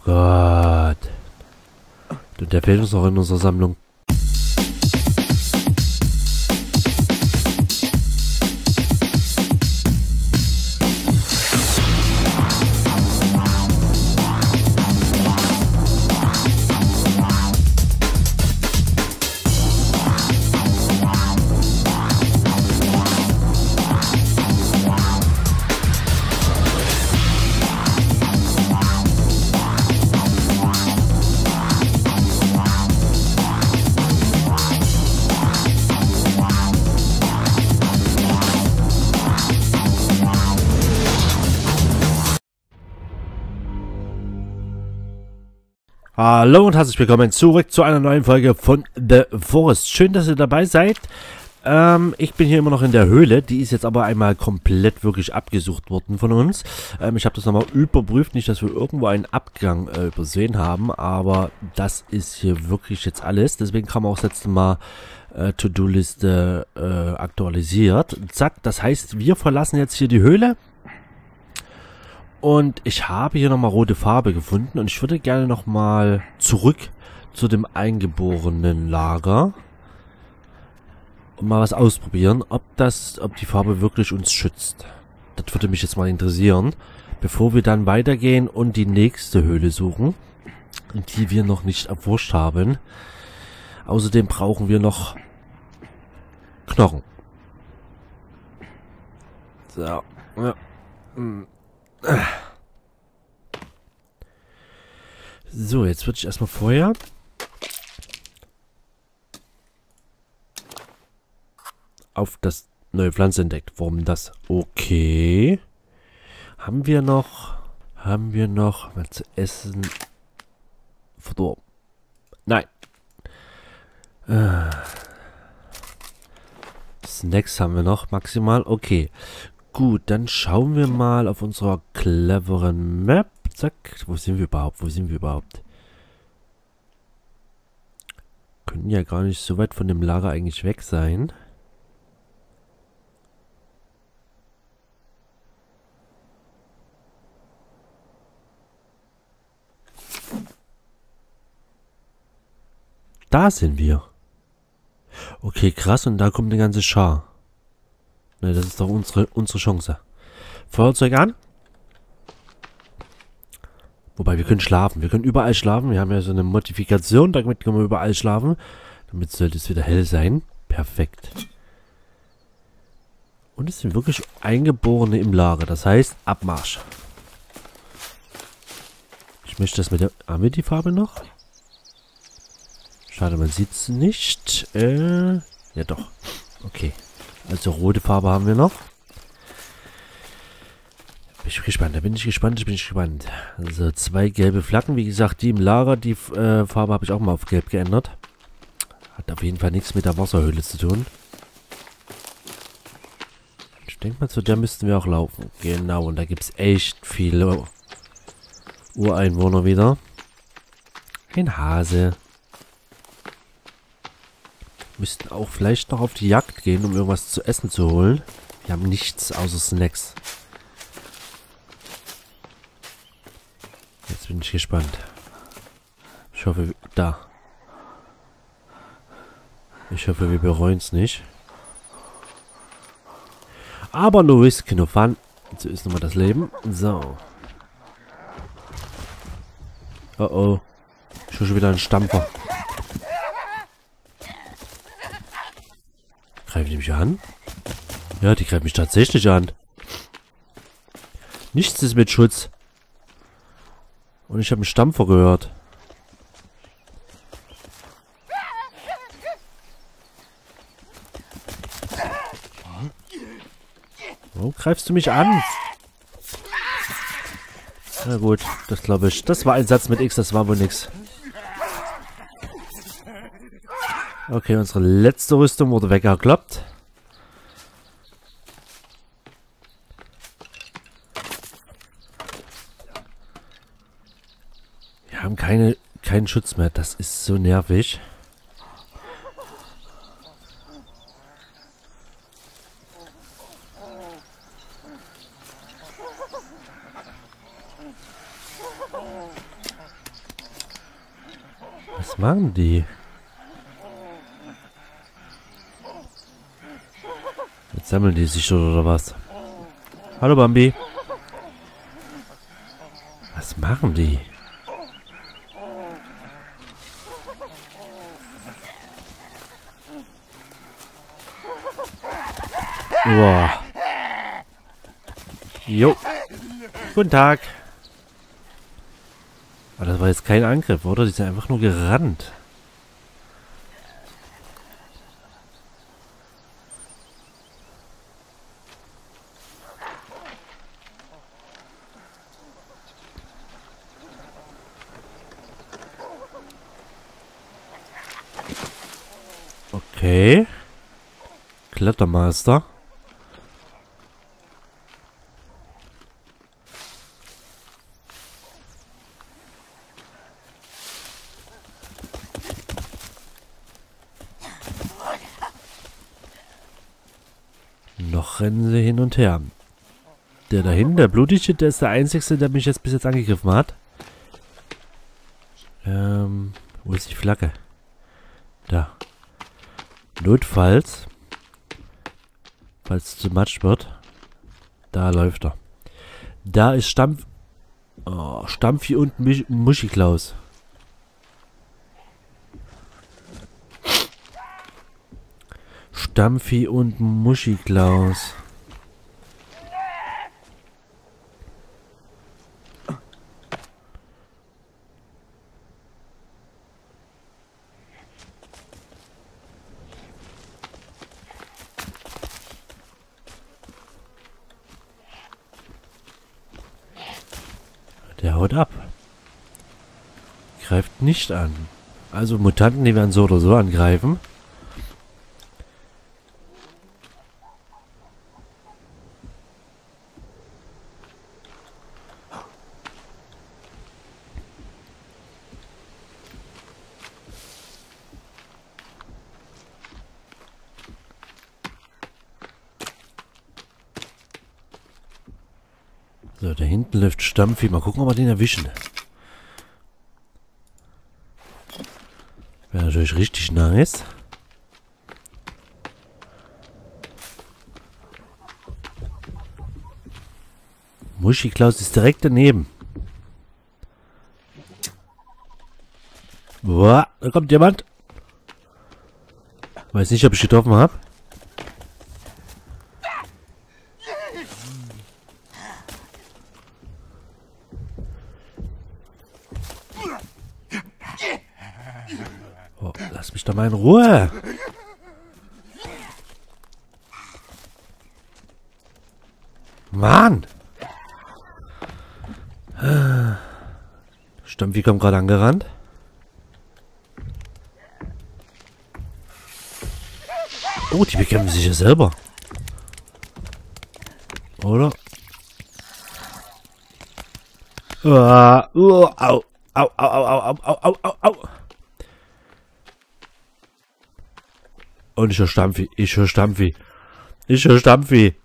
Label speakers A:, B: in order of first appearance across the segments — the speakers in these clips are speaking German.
A: Gott. Der fehlt uns noch in unserer Sammlung. Hallo und herzlich willkommen zurück zu einer neuen Folge von The Forest. Schön, dass ihr dabei seid. Ich bin hier immer noch in der Höhle. Die ist jetzt aber einmal komplett wirklich abgesucht worden von uns. Ich habe das nochmal überprüft. Nicht, dass wir irgendwo einen Abgang übersehen haben. Aber das ist hier wirklich jetzt alles. Deswegen kam auch das letzte Mal To-Do-Liste aktualisiert. Zack, das heißt, wir verlassen jetzt hier die Höhle. Und ich habe hier nochmal rote Farbe gefunden und ich würde gerne nochmal zurück zu dem eingeborenen Lager und mal was ausprobieren, ob die Farbe wirklich uns schützt. Das würde mich jetzt mal interessieren, bevor wir dann weitergehen und die nächste Höhle suchen, die wir noch nicht erforscht haben. Außerdem brauchen wir noch Knochen. So, ja. So, jetzt würde ich erstmal vorher auf das neue Pflanze entdeckt. Warum das? Okay. Haben wir noch was zu essen? Verdorben. Nein. Snacks haben wir noch maximal. Okay. Gut, dann schauen wir mal auf unserer cleveren Map. Zack. Wo sind wir überhaupt? Können ja gar nicht so weit von dem Lager eigentlich weg sein. Da sind wir. Okay, krass. Und da kommt eine ganze Schar. Ne, das ist doch unsere Chance. Feuerzeug an. Wobei, wir können schlafen. Wir können überall schlafen. Wir haben ja so eine Modifikation. Damit können wir überall schlafen. Damit sollte es wieder hell sein. Perfekt. Und es sind wirklich Eingeborene im Lager. Das heißt, Abmarsch. Ich möchte das mit der... Haben wir die Farbe noch? Schade, man sieht es nicht. Ja doch. Okay. Also rote Farbe haben wir noch. Bin ich gespannt. Also 2 gelbe Flaggen. Wie gesagt, die im Lager, die Farbe habe ich auch mal auf gelb geändert. Hat auf jeden Fall nichts mit der Wasserhöhle zu tun. Ich denke mal, zu der müssten wir auch laufen. Genau, und da gibt es echt viele Ureinwohner wieder. Ein Hase. Müssten auch vielleicht noch auf die Jagd gehen, um irgendwas zu essen zu holen. Wir haben nichts außer Snacks. Jetzt bin ich gespannt. Ich hoffe, Ich hoffe, wir bereuen es nicht. Aber no risk, no fun. So ist nochmal das Leben. So. Oh oh. Ich höre schon wieder einen Stampfer. Greifen die mich an? Ja, die greifen mich tatsächlich an. Nichts ist mit Schutz. Und ich habe einen Stampfer gehört. Warum greifst du mich an? Na gut, das glaube ich. Das war ein Satz mit X, das war wohl nix. Okay, unsere letzte Rüstung wurde weggekloppt. Wir haben keinen Schutz mehr. Das ist so nervig. Was machen die? Jetzt sammeln die sich schon oder was? Hallo Bambi. Was machen die? Boah. Jo. Guten Tag. Aber das war jetzt kein Angriff, oder? Die sind einfach nur gerannt. Okay. Klettermaster. Noch rennen sie hin und her. Der da hinten, der Blutige, der ist der Einzige, der mich jetzt bis jetzt angegriffen hat. Wo ist die Flagge? Da. Notfalls, falls es zu matsch wird, da läuft er. Da ist Stampfi und Muschiklaus. Stampfi und Muschiklaus. Der haut ab. Greift nicht an. Also Mutanten, die werden so oder so angreifen. So, da hinten läuft Stampfi. Mal gucken, ob wir den erwischen. Wäre natürlich richtig nice. Muschiklaus ist direkt daneben. Boah, da kommt jemand. Weiß nicht, ob ich getroffen habe. Oh, lass mich doch mal in Ruhe. Mann! Stampfi kommt gerade angerannt. Oh, die bekämpfen sich ja selber. Oder? Au, au, au, au, au, au, au, au. Und ich höre Stampfi, ich höre Stampfi. Ich höre Stampfi.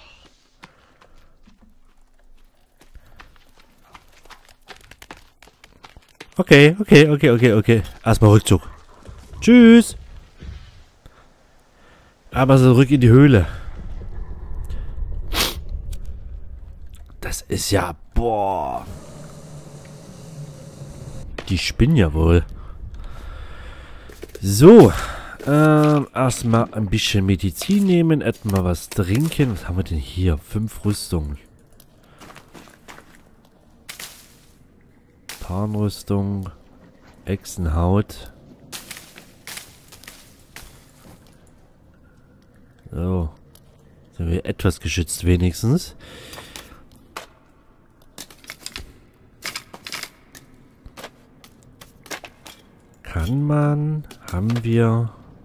A: Okay, okay, okay, okay, okay. Erstmal Rückzug. Tschüss. Aber zurück in die Höhle. Das ist ja... Boah. Die spinnen ja wohl. So. Erstmal ein bisschen Medizin nehmen. Etwa was trinken. Was haben wir denn hier? 5 Rüstungen. Tarnrüstung. Echsenhaut. So. Sind wir etwas geschützt wenigstens. Kann man. Haben wir.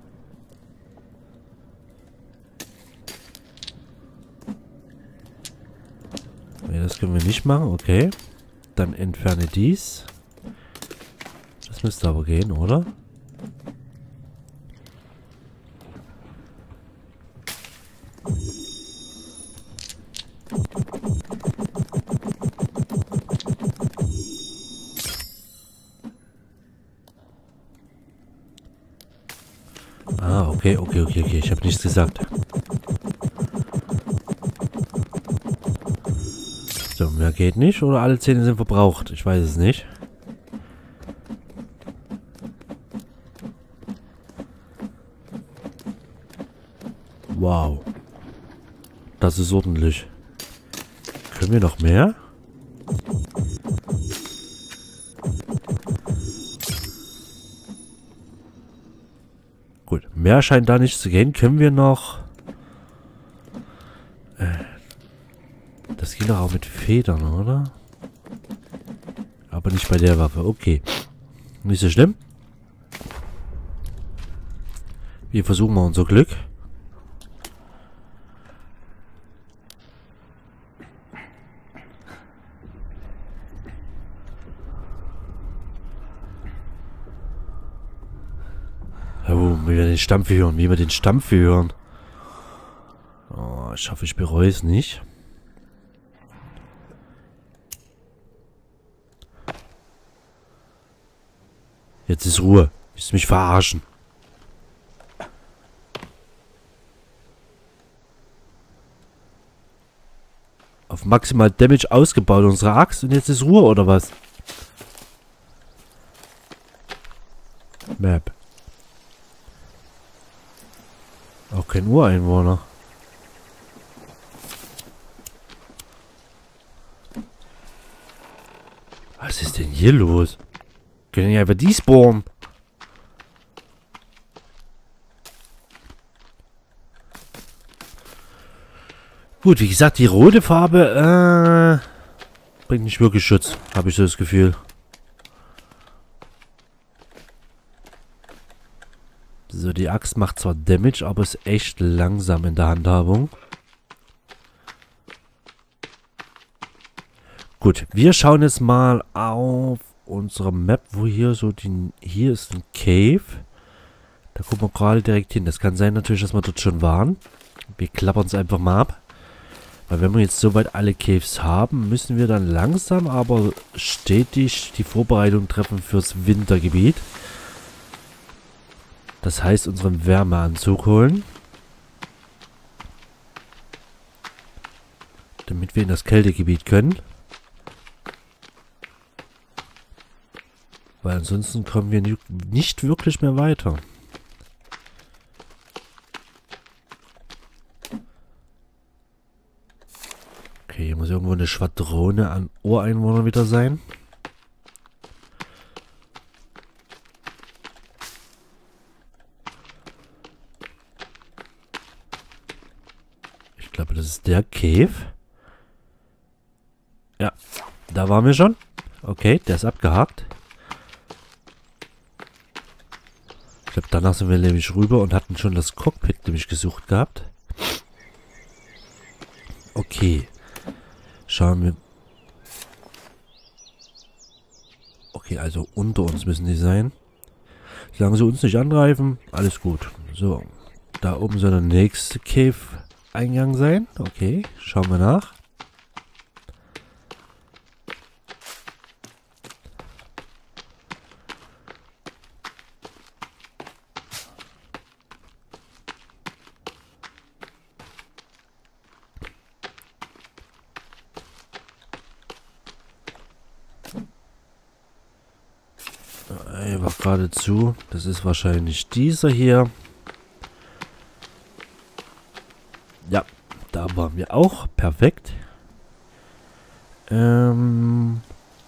A: Nee, das können wir nicht machen. Okay. Dann entferne dies. Das müsste aber gehen, oder? Okay, okay, okay, okay. Ich habe nichts gesagt. So, mehr geht nicht. Oder alle Zähne sind verbraucht. Ich weiß es nicht. Wow. Das ist ordentlich. Können wir noch mehr? Gut, mehr scheint da nicht zu gehen. Können wir noch... Das ging doch auch mit Federn, oder? Aber nicht bei der Waffe. Okay. Nicht so schlimm. Wir versuchen mal unser Glück. Oh, wie wir den Stampf hören. Wie wir den Stampf hören. Oh, ich hoffe, ich bereue es nicht. Jetzt ist Ruhe. Willst du mich verarschen? Auf maximal Damage ausgebaut, unsere Axt. Und jetzt ist Ruhe, oder was? Map. Auch kein Ureinwohner. Was ist denn hier los? Können ja einfach die spawnen. Gut, wie gesagt, die rote Farbe bringt nicht wirklich Schutz, habe ich so das Gefühl. So, die Axt macht zwar Damage, aber ist echt langsam in der Handhabung. Gut, wir schauen jetzt mal auf unsere Map, wo hier so die... Hier ist ein Cave. Da gucken wir gerade direkt hin. Das kann sein natürlich, dass wir dort schon waren. Wir klappern es einfach mal ab. Weil wenn wir jetzt soweit alle Caves haben, müssen wir dann langsam, aber stetig die Vorbereitung treffen fürs Wintergebiet. Das heißt, unseren Wärmeanzug holen. Damit wir in das Kältegebiet können. Weil ansonsten kommen wir nicht wirklich mehr weiter. Okay, hier muss irgendwo eine Schwadrone an Ureinwohnern wieder sein. Ich glaube, das ist der Cave. Ja, da waren wir schon. Okay, der ist abgehakt. Ich glaube, danach sind wir nämlich rüber und hatten schon das Cockpit nämlich gesucht gehabt. Okay. Schauen wir. Okay, also unter uns müssen die sein. Solange sie uns nicht angreifen, alles gut. So, da oben soll der nächste Cave-Eingang sein. Okay, schauen wir nach. War gerade zu. Das ist wahrscheinlich dieser hier. Ja, da waren wir auch. Perfekt. Cave.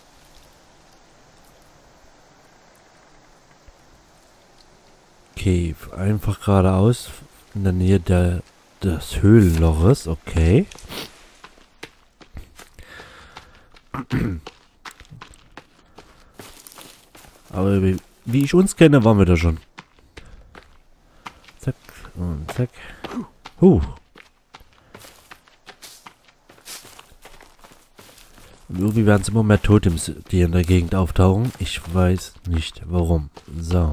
A: Einfach geradeaus. In der Nähe des Höhlenloches. Okay. Aber wie ich uns kenne, waren wir da schon. Zack und zack. Und irgendwie werden es immer mehr Totems, die in der Gegend auftauchen. Ich weiß nicht warum. So.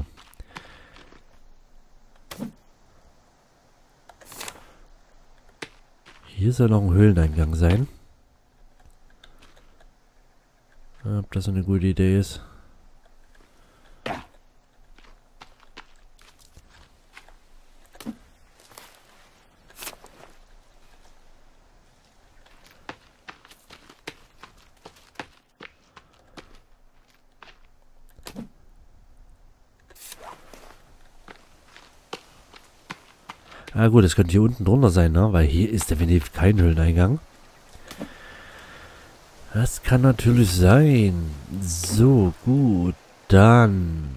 A: Hier soll noch ein Höhleneingang sein. Ob das eine gute Idee ist. Ah gut, das könnte hier unten drunter sein, ne? Weil hier ist definitiv kein Höhleneingang. Das kann natürlich sein. So, gut. Dann.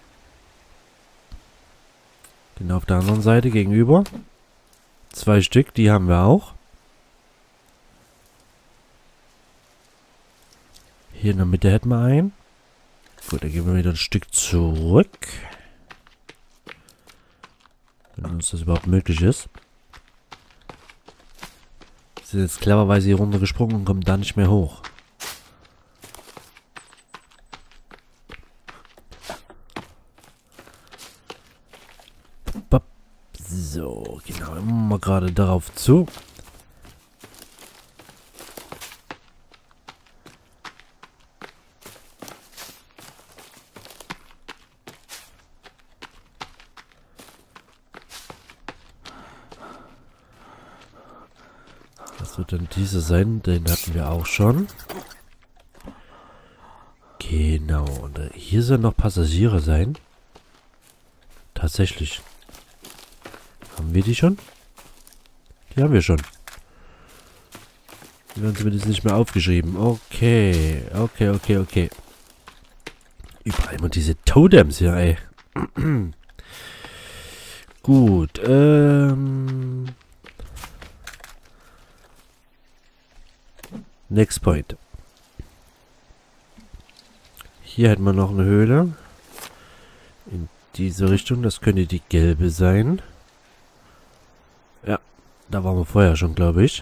A: Genau auf der anderen Seite gegenüber. 2 Stück, die haben wir auch. Hier in der Mitte hätten wir einen. Gut, dann gehen wir wieder ein Stück zurück. Wenn uns das überhaupt möglich ist. Wir sind jetzt cleverweise hier runtergesprungen und kommen da nicht mehr hoch. So, genau, immer mal gerade darauf zu. Das wird dann dieser sein, den hatten wir auch schon. Genau, und hier sollen noch Passagiere sein. Tatsächlich. Haben wir die schon? Die haben wir schon. Die werden zumindest nicht mehr aufgeschrieben. Okay, okay. Überall immer diese Totems hier, ey. Gut, Next point. Hier hätten wir noch eine Höhle. In diese Richtung, das könnte die gelbe sein. Ja, da waren wir vorher schon, glaube ich.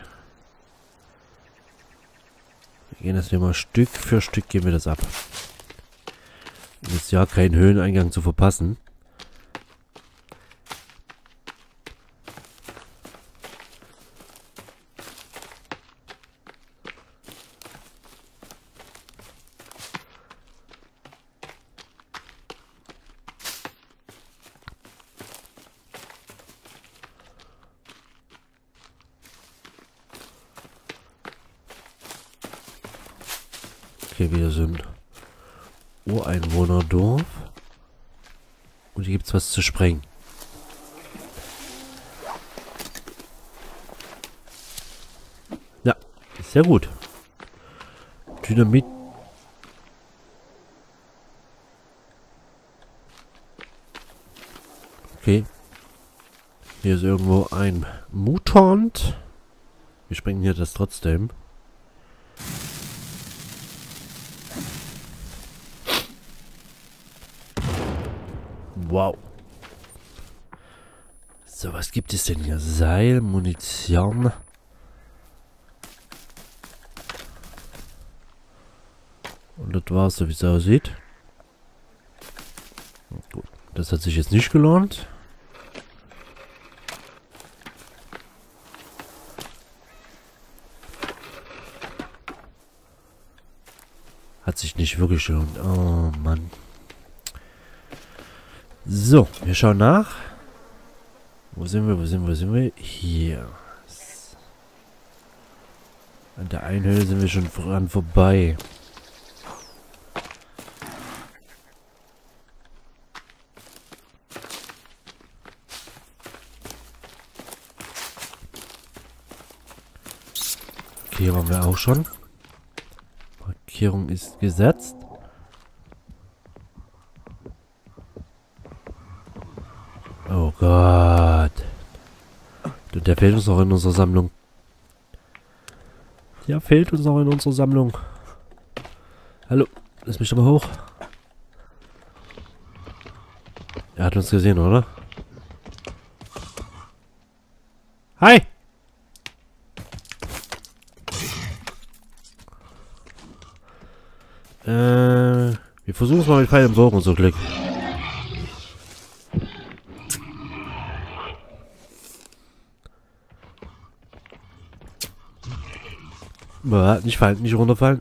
A: Wir gehen das hier mal Stück für Stück, gehen wir das ab. Um jetzt ja keinen Höhleneingang zu verpassen. Okay, wir sind Ureinwohnerdorf. Und hier gibt es was zu sprengen. Ja, sehr gut. Dynamit. Okay. Hier ist irgendwo ein Mutant. Wir sprengen hier das trotzdem. Wow. So, was gibt es denn hier? Seil, Munition. Und das war's, so wie es aussieht. Gut, das hat sich jetzt nicht gelohnt. Hat sich nicht wirklich gelohnt. Oh Mann. So, wir schauen nach. Wo sind wir? Hier. An der einen Höhle sind wir schon dran vorbei. Okay, hier waren wir auch schon. Markierung ist gesetzt. Oh Gott. Der fehlt uns noch in unserer Sammlung. Der fehlt uns noch in unserer Sammlung. Hallo, lass mich doch mal hoch. Er hat uns gesehen, oder? Hi! Wir versuchen es mal mit Pfeil im Bogen, so Glück. Nicht fallen, nicht runterfallen.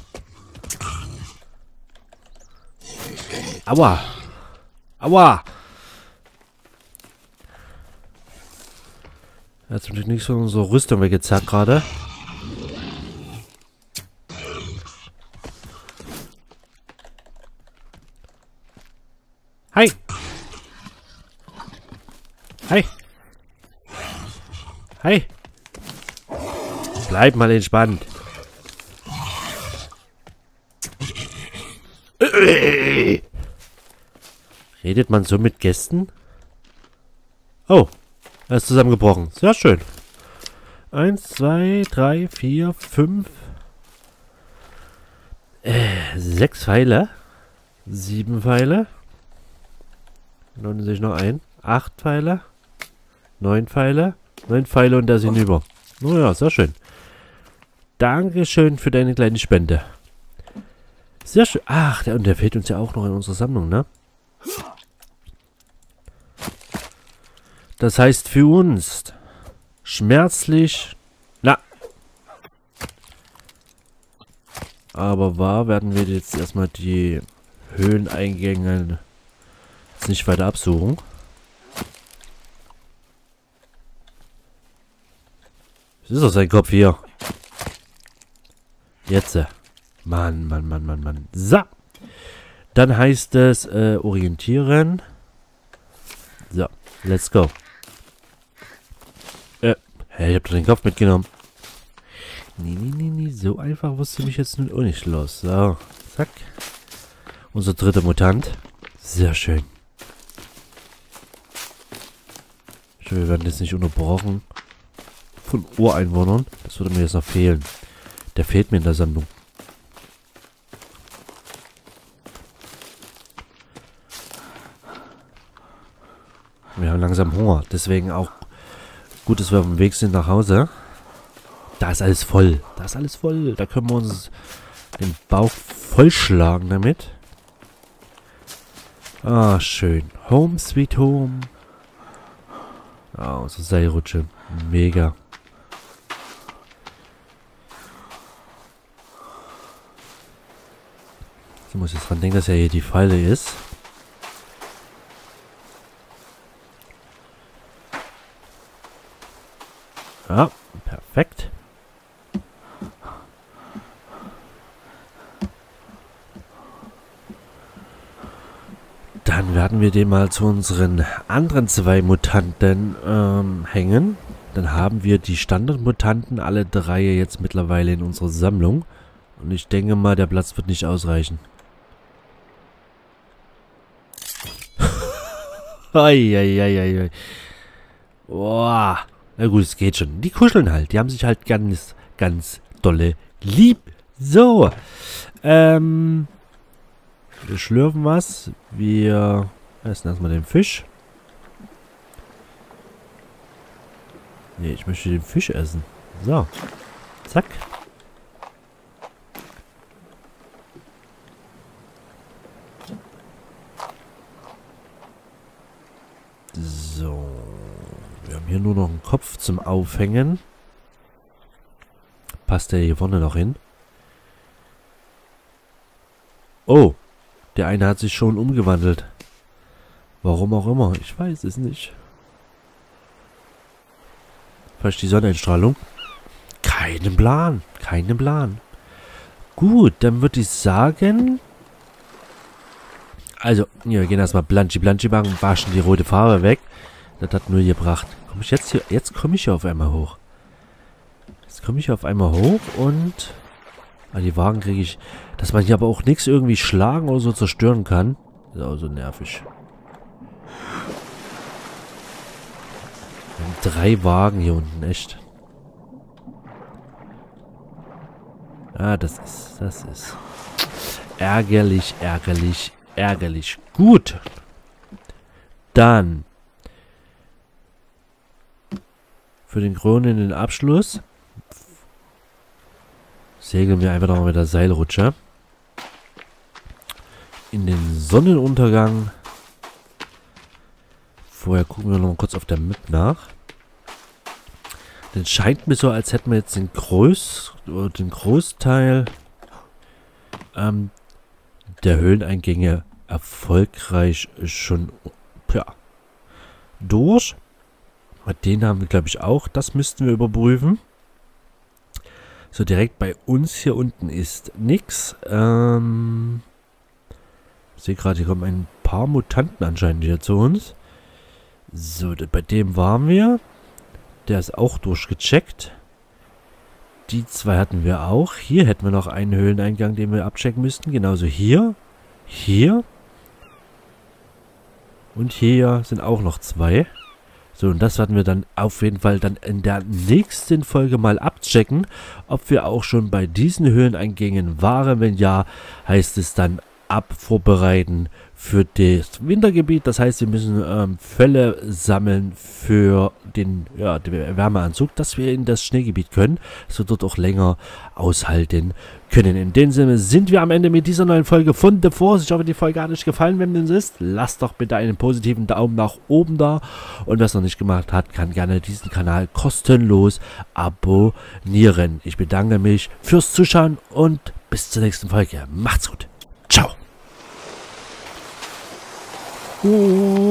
A: Aua! Aua! Er hat zum Glück nichts von unserer Rüstung weggezerrt gerade. Hi! Hi! Hi. Bleib mal entspannt. Redet man so mit Gästen? Oh, er ist zusammengebrochen. Sehr schön. 1, 2, 3, 4, 5, 6 Pfeile. 7 Pfeile. Dann sehe ich noch ein. 8 Pfeile. 9 Pfeile. 9 Pfeile und da sind über. Oh ja, sehr schön. Dankeschön für deine kleine Spende. Sehr schön. Ach, der fehlt uns ja auch noch in unserer Sammlung, ne? Das heißt für uns schmerzlich. Na. Aber wahr werden wir jetzt erstmal die Höhleneingänge jetzt nicht weiter absuchen. Was ist doch sein Kopf hier? Jetzt. Mann, Mann, Mann, Mann, Mann. So. Dann heißt es orientieren. So, let's go. Hey, ich hab doch den Kopf mitgenommen. Nee. So einfach wusste mich jetzt nun auch nicht los. So, zack. Unser dritter Mutant. Sehr schön. Ich hoffe, wir werden jetzt nicht unterbrochen von Ureinwohnern. Das würde mir jetzt noch fehlen. Der fehlt mir in der Sammlung. Wir haben langsam Hunger. Deswegen auch gut, dass wir auf dem Weg sind nach Hause. Da ist alles voll. Da ist alles voll. Da können wir uns den Bauch vollschlagen damit. Ah, schön. Home sweet home. Ah, unsere Seilrutsche. Mega. Ich muss jetzt dran denken, dass ja hier die Falle ist. Ja, perfekt. Dann werden wir den mal zu unseren anderen 2 Mutanten hängen. Dann haben wir die Standardmutanten, alle 3 jetzt mittlerweile in unserer Sammlung. Und ich denke mal, der Platz wird nicht ausreichen. Eieieiei. Boah. Na gut, es geht schon. Die kuscheln halt. Die haben sich halt ganz, ganz dolle lieb. So. Wir schlürfen was. Wir essen erstmal den Fisch. Nee, ich möchte den Fisch essen. So. Zack. So. Wir haben hier nur noch einen Kopf zum Aufhängen. Passt der hier vorne noch hin? Oh. Der eine hat sich schon umgewandelt. Warum auch immer. Ich weiß es nicht. Vielleicht die Sonneneinstrahlung? Keinen Plan. Keinen Plan. Gut, dann würde ich sagen... Also, ja, wir gehen erstmal Blanschi machen, waschen die rote Farbe weg. Das hat nur gebracht. Komme ich jetzt hier... Jetzt komme ich hier auf einmal hoch. Jetzt komme ich hier auf einmal hoch und... Ah, die Wagen kriege ich... Dass man hier aber auch nichts irgendwie schlagen oder so zerstören kann. Ist auch so nervig. Wir haben 3 Wagen hier unten, echt. Ah, das ist... Ärgerlich, ärgerlich, ärgerlich. Gut. Dann... Für den krönenden Abschluss... Segeln wir einfach noch mit der Seilrutsche. In den Sonnenuntergang. Vorher gucken wir noch mal kurz auf der Map nach. Denn es scheint mir so, als hätten wir jetzt den Großteil der Höhleneingänge erfolgreich schon durch. Den haben wir, glaube ich, auch. Das müssten wir überprüfen. So, direkt bei uns hier unten ist nichts. Ich sehe gerade, hier kommen ein paar Mutanten anscheinend hier zu uns. So, bei dem waren wir. Der ist auch durchgecheckt. Die zwei hatten wir auch. Hier hätten wir noch einen Höhleneingang, den wir abchecken müssten. Genauso hier. Hier. Und hier sind auch noch zwei. So, und das werden wir dann auf jeden Fall dann in der nächsten Folge mal abchecken, ob wir auch schon bei diesen Höhleneingängen waren. Wenn ja, heißt es dann vorbereiten für das Wintergebiet. Das heißt, wir müssen Felle sammeln für den Wärmeanzug, dass wir in das Schneegebiet können, dass wir dort auch länger aushalten können. In dem Sinne sind wir am Ende mit dieser neuen Folge von The Forest. Ich hoffe, die Folge hat euch gefallen. Wenn es ist, lasst doch bitte einen positiven Daumen nach oben da. Und wer es noch nicht gemacht hat, kann gerne diesen Kanal kostenlos abonnieren. Ich bedanke mich fürs Zuschauen und bis zur nächsten Folge. Macht's gut. Ciao.